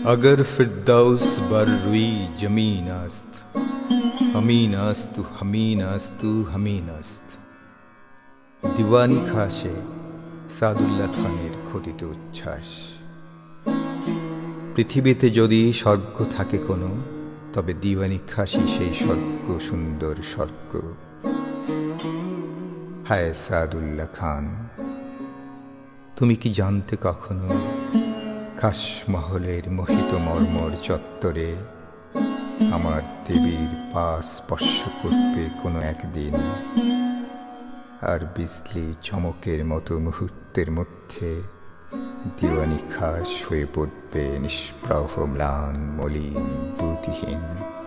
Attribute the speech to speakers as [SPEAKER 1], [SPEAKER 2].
[SPEAKER 1] अगर फिरदौस बर रुई जमीन अस्त, हमीन अस्तु हमीन अस्तु हमीन अस्त। दीवानी खाशे সাদুল্লাহ খানের খোদিত উচ্ছ্বাস। পৃথিবীতে যদি স্বর্গ থাকে কোনো, তবে দিওয়ানি খাসি সেই স্বর্গ, সুন্দর স্বর্গ। হায় সাদুল্লাহ খান, তুমি কি জানতে কখনো খাসমহলের মোহিত মর্মর চত্বরে আমার দেবীর পা স্পর্শ করবে কোনো একদিন, আর বিজলি চমকের মতো মুহূর্তের মধ্যে দিওয়ানি খাস হয়ে পড়বে নিষ্প্রভ ম্লান মলিন দ্যুতিহীন।